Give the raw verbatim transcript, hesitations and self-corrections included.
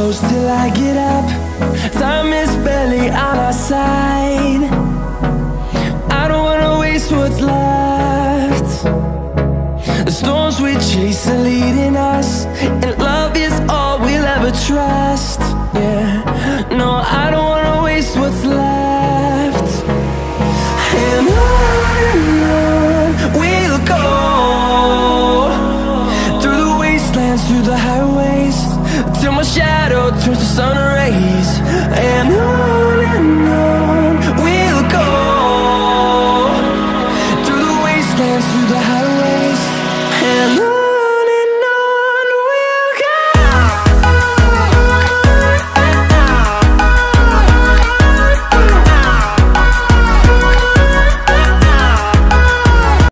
close till I get up. Time is barely on our side. I don't wanna waste what's left. The storms we chase are leading us